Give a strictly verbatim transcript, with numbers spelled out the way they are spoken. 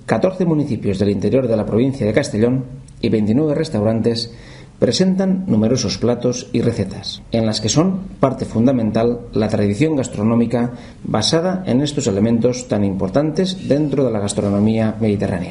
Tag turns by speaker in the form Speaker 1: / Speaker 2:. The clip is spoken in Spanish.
Speaker 1: catorce municipios del interior de la provincia de Castellón y veintinueve restaurantes presentan numerosos platos y recetas, en las que son parte fundamental la tradición gastronómica basada en estos elementos tan importantes dentro de la gastronomía mediterránea.